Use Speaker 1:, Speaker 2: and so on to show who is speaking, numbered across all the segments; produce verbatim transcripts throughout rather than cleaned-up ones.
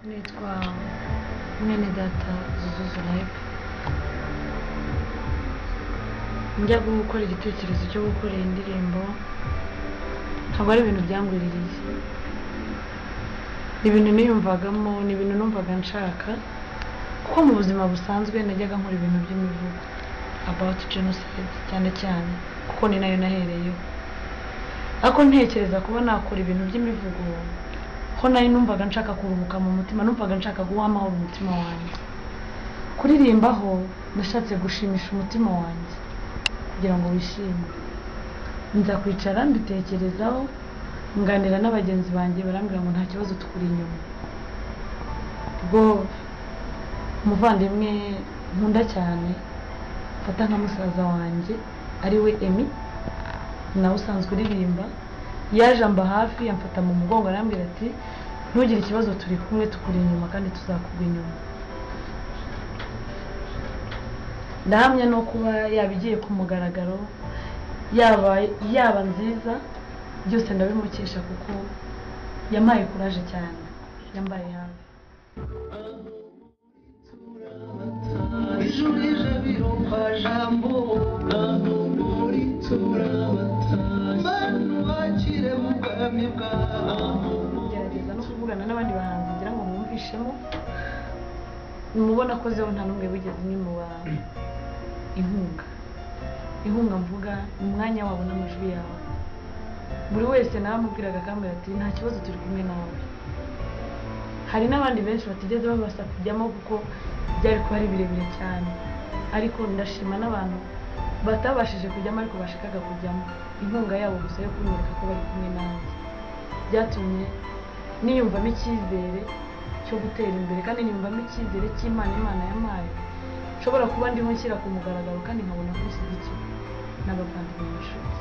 Speaker 1: nitwa mwene data Zuzuzu Live. Njya gukora igitekerezo cyo gukora iyi ndirimbo ntabwo ari ibintu byangwiririye, ni ibintu niyumvagamo, ni ibintu numvaga nshaka, kuko mu buzima busanzwe najyaga nkora ibintu by'imivugo about genocide cyane cyane, kuko ni nayo nahereyeho. Ariko ntekereza kuba nakora ibintu by'imivugo ho nari numvaga nshaka kuruhuka mu mutima, numvaga nshaka guha amahoro umutima wanjye. Kuririmbaho nashatse gushimisha umutima wanjye kugira ngo wishime. Nza kwicara mbitekerezaho, nganira n'abagenzi banjye, barambwira ngo nta kibazo tukuri inyuma. Ubwo umuvandimwe nkunda cyane fata nka musaza wanjye ari we Emi, nawe usanzwe uririmba, yaje amba hafi yamfata mu mugongo arambwira ati ntugire ikibazo, turi kumwe, tukuri inyuma kandi tuzakugwa inyuma. Ndahamya no kuba yabigiye ku mugaragaro, yaba yaba nziza, byose ndabimukesha kuko yampaye courage cyane, yambaye hafi.
Speaker 2: Ijurije birumva jambo naho muri turabata bantu bakire mu bwami bwaho.
Speaker 1: Gerageza no kuvugana n'abandi bahanzi ngira ngo mwumvishemo, mubona ko zeho nta n'umwe wigeze nyimuba inkunga. Inkunga mvuga ni umwanya wabo n'amajwi yawe. Buri wese namubwiraga akamubwira ati nta kibazo, turi kumwe nawe. Hari n'abandi benshi batigeze babasha kujyamo kuko byari kuba ari birebire cyane, ariko ndashima n'abantu batabashije kujyamo ariko bashikaga kujyamo. Inkunga yabo gusa yo kunyereka ko bari kumwe nanjye byatumye niyumvamo icyizere cyo gutera imbere, kandi niyumvamo icyizere cy'Imana Imana yampaye, nshobora kuba ndimo nshyira ku mugaragaro kandi nkabona ko nshyigikiwe n'abavandimwe n'inshuti.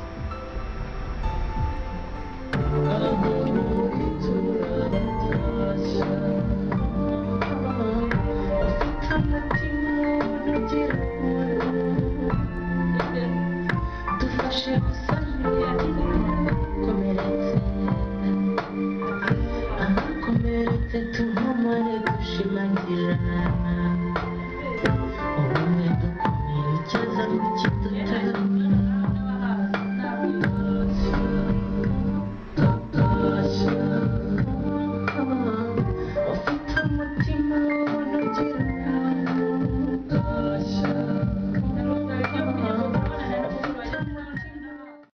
Speaker 2: Akomeretse tuhumane dushimangira